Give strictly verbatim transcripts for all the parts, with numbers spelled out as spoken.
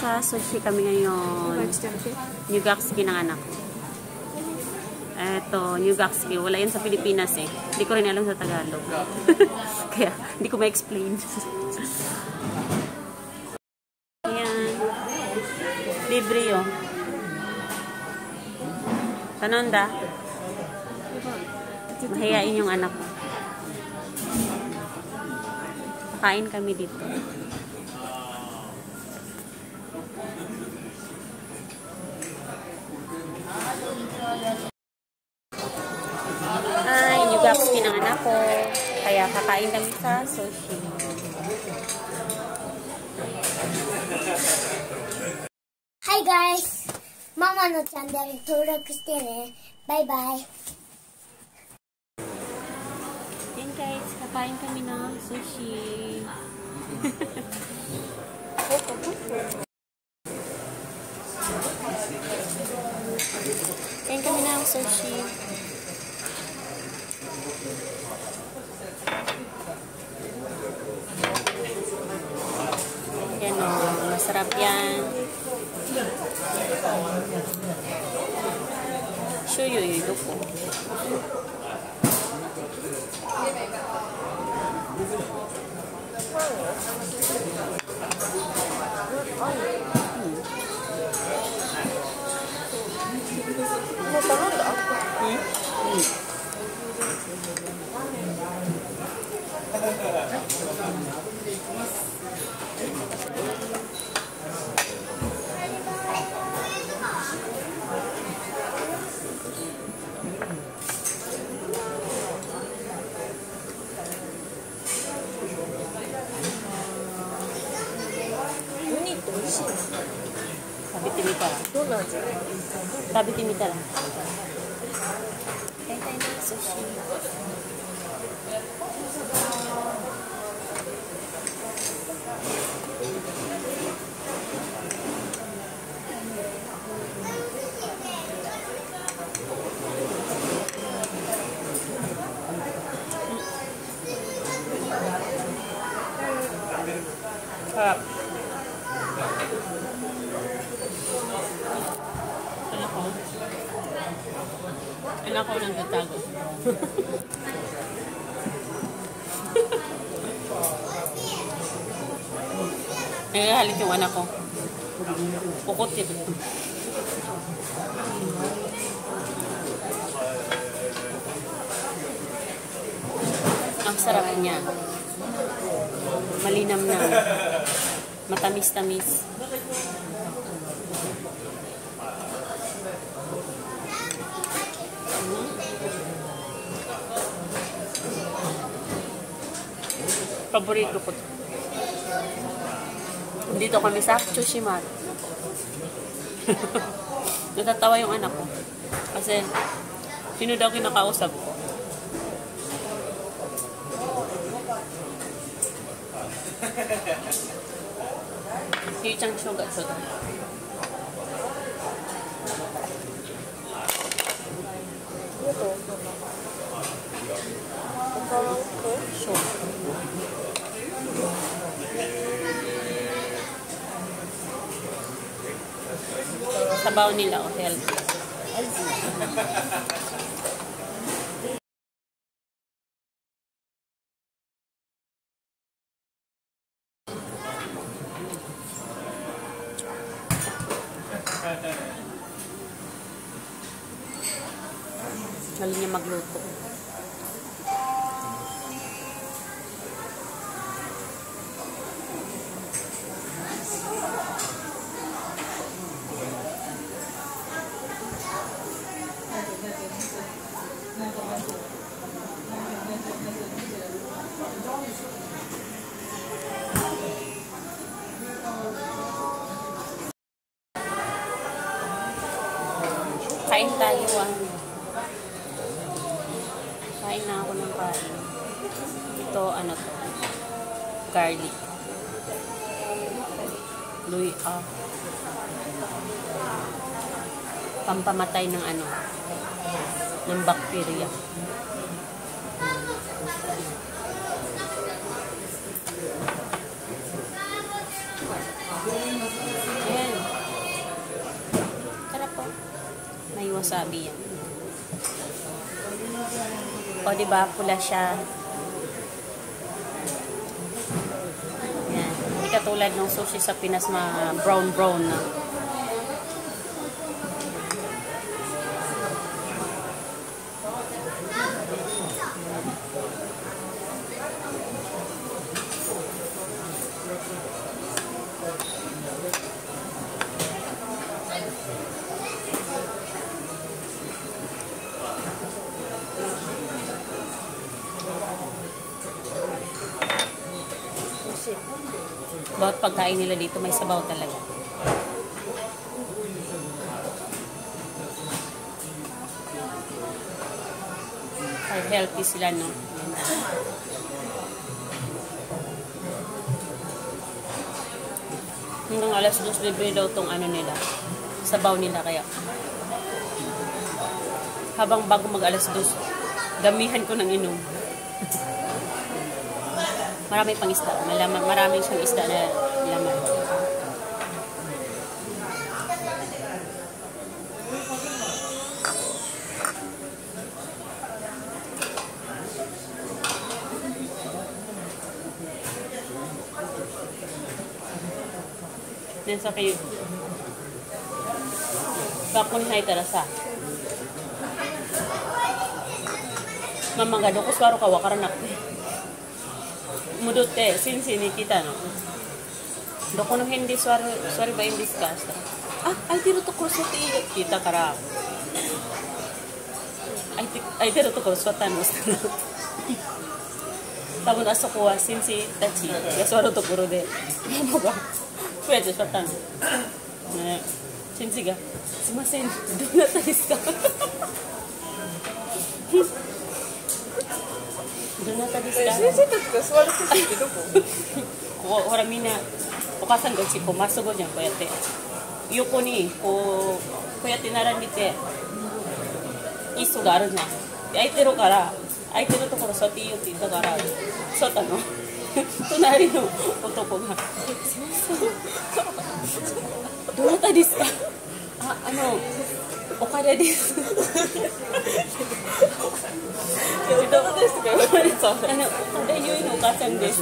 Nasa sushi kami ngayon. New Gaxki ng anak ko. Eto, New Gaxki. Wala yan sa Pilipinas eh. Hindi ko rin alam sa Tagalog. Kaya, hindi ko ma-explain. Ayan. Libre yun. Tanonda. Mahihain yung anak ko. Kain kami dito. Ay, New Gaxki ng anak ko. Kaya kakain kami sa sushi. Hi guys! Mama no channel登録してね。バイバイ。 Yan guys, kakain kami ng sushi. Kain kami ng sushi. Yan o, masarap yan. Shoyu yu doko. Tabiti mi tara. Kain tayo ng sushi. Sarap. Anak ko nang tatago. Naghahalit yung anak ko. Pukot ito. Ang sarap niya. Malinam na. Matamis-tamis. Paborito ko. Dito kami sa sushi mat. Natatawa yung anak ko. Kasi, sino daw kinakausap ko? Si Chang Sugat so. Ito. Sure. Sabaw nila o healthy. Galing niya magluto. Kain tayo ah. Kain na ako ng kain. Ito ano to? Garlic. Luy ah. Pampamatay ng ano? Ng bacteria. Yeah. wasabi yan. O, diba? Pula siya. Yan. Hindi katulad ng sushi sa Pinas, ma brown-brown na. Bawat pagkain nila dito may sabaw talaga. Ay, healthy sila, no? Hanggang alas dos libre daw tong ano nila. Sabaw nila kaya. Habang bago mag alas dos, damihan ko ng inom. Marami pang isda. Malaman, marami siyang isda na laman. Then sa kayo, bakun hay terasa. Mamangga, dokos waro kawa karena mudot eh, sin-sini kita, no? Doko nung hindi, sorry, sorry ba hindi discuss? Ah, ay, tiro to kurso kita kara. Ay, ay, tiro to kurso tanus. Tapos aso ko, sin-si, tachi. Yaswaro to kuro de. Ano ba? Pwede, swatan. Sin-si ga. Sumasin, doon na talis ka. Doon na talis ka. Sin-si tatka, swaro to si dito po. Hora mina, ukasan ko si pumasok ko dyan, kuyate. Yuko ni, ko, kuyate narandite. Isu ga aru na. Ay, tiro kara. Ay, tiro to kuro, so tiyo, tito kara. So, tano. Tunari no, otoko ga. Doon na talis ka. Ah, ano, okada desu. Ito ko desu ka. Ano, okada yun no, ukasan desu.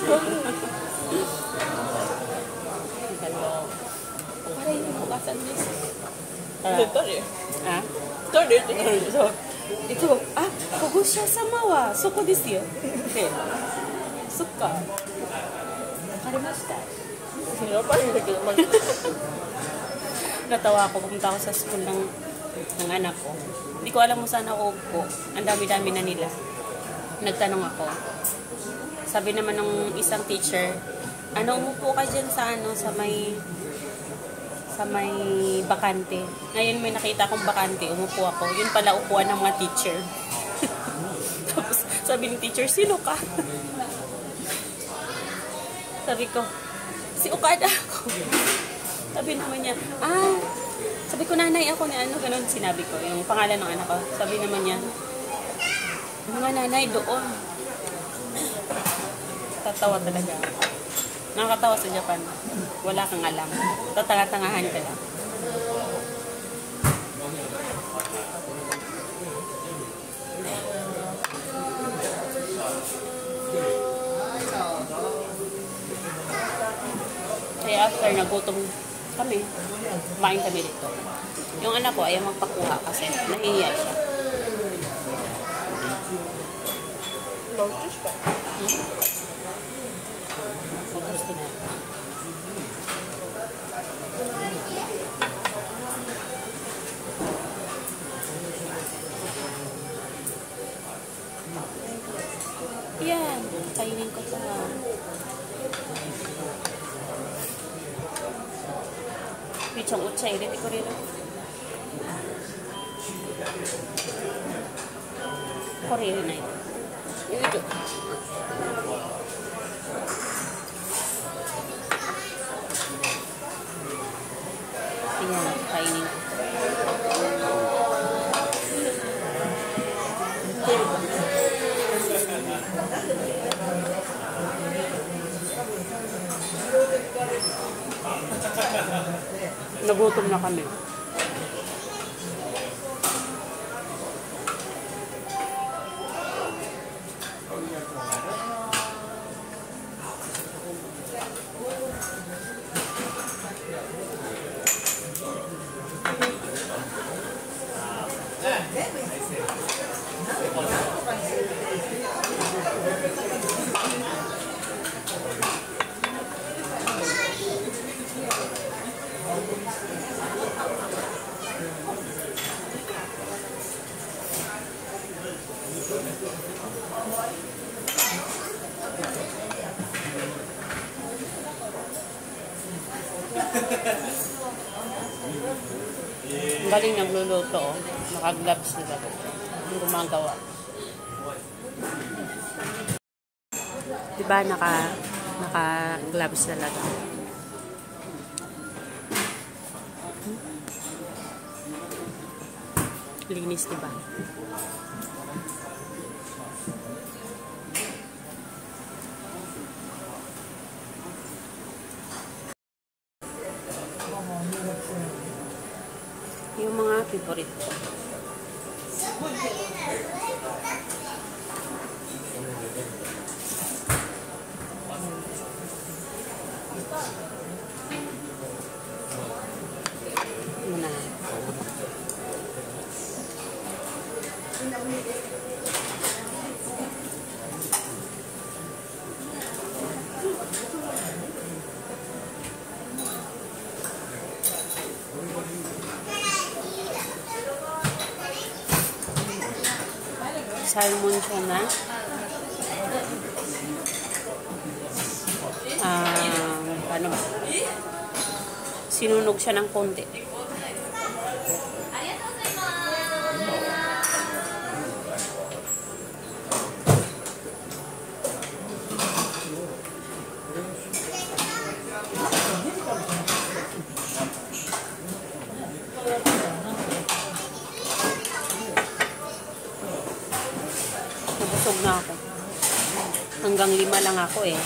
Okada yun no, ukasan desu. Tori? Ah? Tori? So, ito, ah, kogosha sama wa, soko desu yo. Okay. Sukka. Wakarimashita. Natawa ako, pumunta ako sa school ng, ng anak ko. Hindi ko alam mo saan ako upo. Ang dami-dami na nila. Nagtanong ako. Sabi naman ng isang teacher, ano, umupo ka dyan sa ano, sa may sa may bakante. Ngayon may nakita akong bakante, umupo ako. Yun pala upuan ng mga teacher. Tapos sabi ng teacher, sino ka? Sabi ko, si Okada ako. Sabi naman niya, ah, sabi ko, nanay ako na ano, ganun sinabi ko, yung pangalan ng anak ko. Sabi naman niya, mga nanay doon. Tatawa talaga. Nakakatawa sa Japan. Wala kang alam. Tatanga-tangahan ka lang. Kaya after nagutom kami, kumain kami dito. Yung anak ko ayaw magpakuha kasi nahihiya siya. Lotus pa. Hmm? Kung gusto na. Yan, kainin ko pa. Pichong uchay, dito ko rin. Koriri na ito. Ito. Ayan, kainin ko. Nagutom na kami. Ang galing nagluluto, oh. Naka-gloves sila. Yung gumagawa. Diba naka naka-gloves talaga. Linis, diba? Yung mga favorite ko. Muna. Salmon siya na. Um, paano ba? Sinunog siya ng konti. Nabusog na ako. Hanggang lima lang ako eh.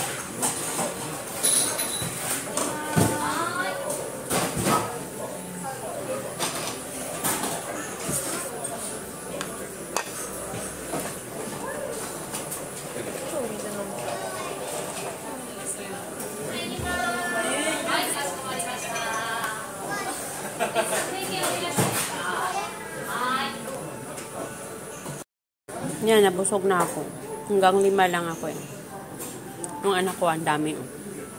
Yan, nabusog na ako. Hanggang lima lang ako eh. Yung anak ko, ang dami oh.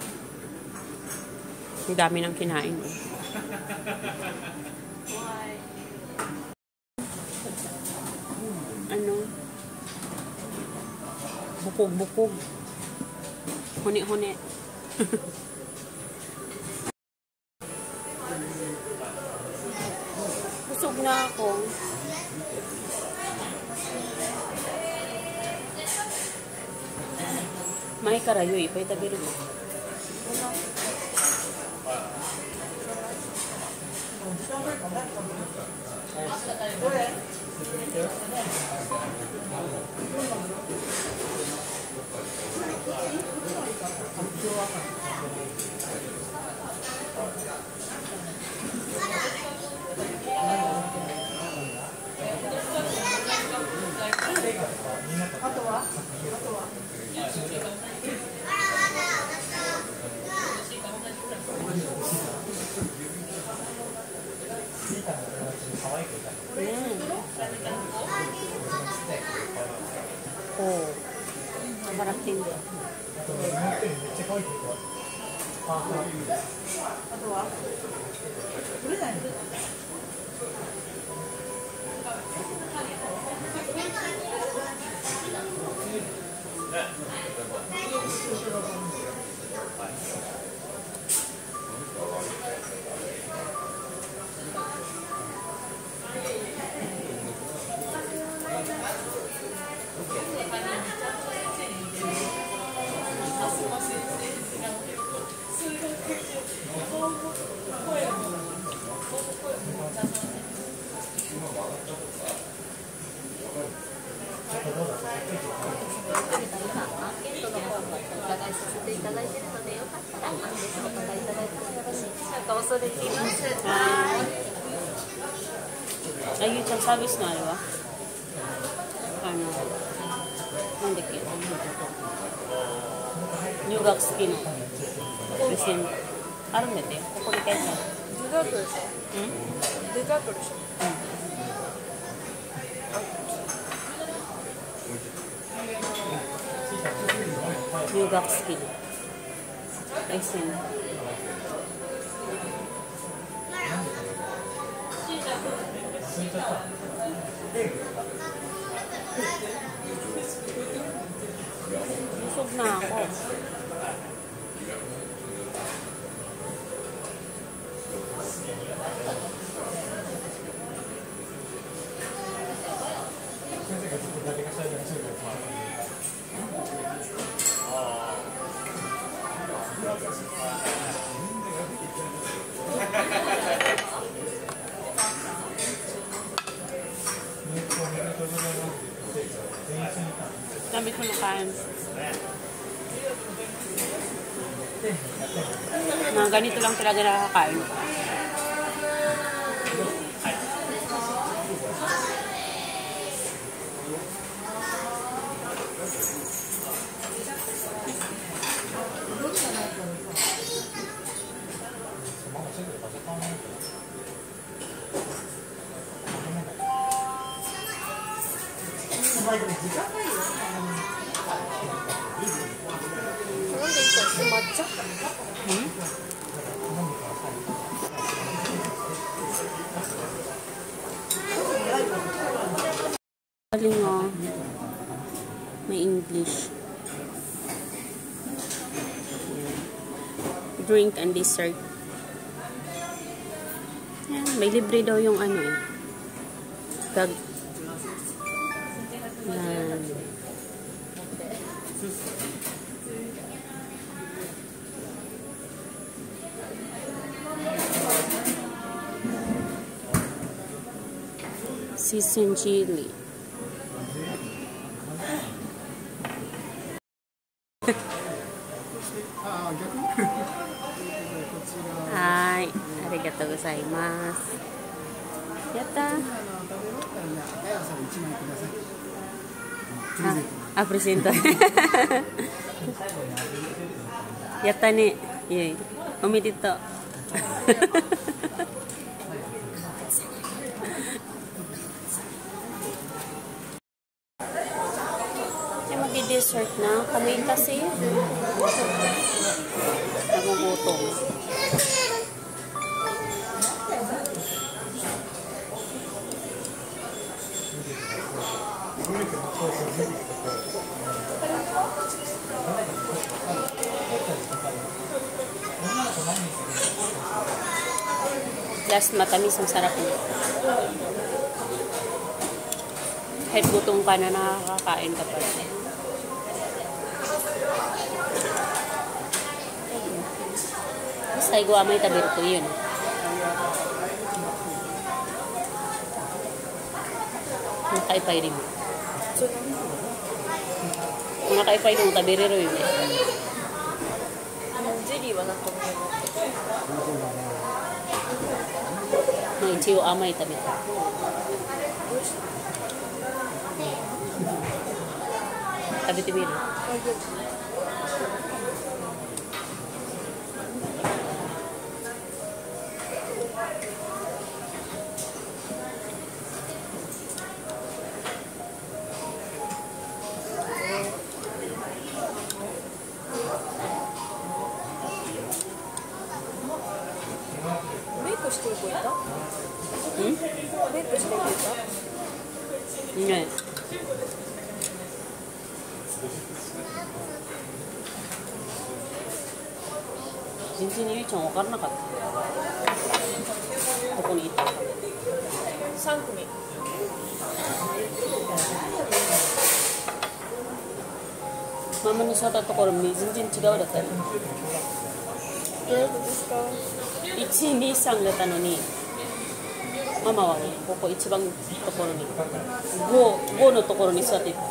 Ang dami ng kinain oh. Ano? Bukog-bukog. Huni-huni. Busog na ako. May karayo eh. Pwede tabi rin mo. Oh, masarap tinggal. Ayun siyang service na, di ba? Ano? Hindi kaya. New Gak skin. Resin. Parang nito. Kukulit kayo siya. Dessertでしょ Hmm? デザートでしょ New Gak skin. Resin. na ako. Dami ko nakain. Mga ganito lang talaga nakakain. Hmm? Galing oh. May English. Drink and dessert. Yan, may libre daw yung ano eh. Gag. Yan. Seasoned chili. Hai, arigatou gozaimasu. Yatta. Ah, ah, presento. Yatta ne. Yay. Omedetou. Mag-dessert na. Kami kasi nagugutom. Last matamis, masarap na. Kahit gutom ka na, nakakakain ka pa rin. Saigo amay tabir ko yun. Nakaipay rin. Nakaipay rin tabirero yun. Jelly wa na to. No, ichiyo amay tabir. Tabi-tibir. Hmm? Enggak. Jinjin ini cuma karena kan. Toko ni itu. さん組。 ママの座ったところ全然違うだったよ。 どういうことですか？ いち、に、さんだったのに、ママはね、ここ一番のところにご、ごのところに座っていた。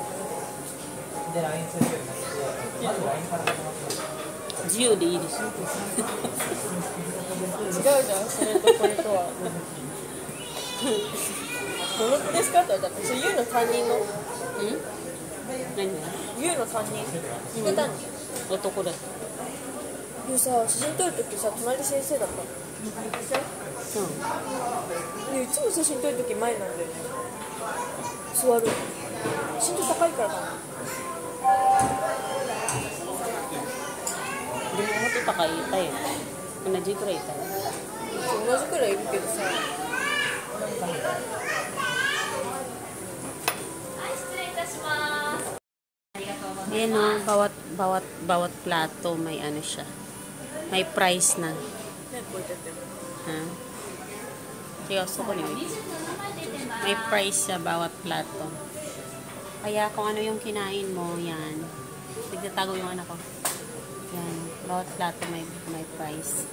自由でいいでしょ。 違うじゃん、それとこれとは。どの子ですかって言われたら、それ ユー の担任の。 ん？何？ ユー の担任。副担任。 男だった。 ユーさ、写真撮るときさ、隣先生だった。うん。いつも写真撮るとき前なんだよね。座る。身長高いからかな。 でももっと高いいたよ。同じくらいいたよ。 同じくらいいるけどさ。 Ayan o, bawat, bawat, bawat plato may ano siya. May price na. ね、こうやってても。 Ha? Kaya gusto ko niyo. May price siya bawat plato. Kaya kung ano yung kinain mo, yan. Nagtatago yung anak ko. Yan. Bawat plato may, may price.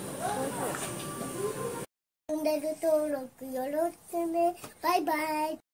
チャンネル登録よろしくね。バイバイ。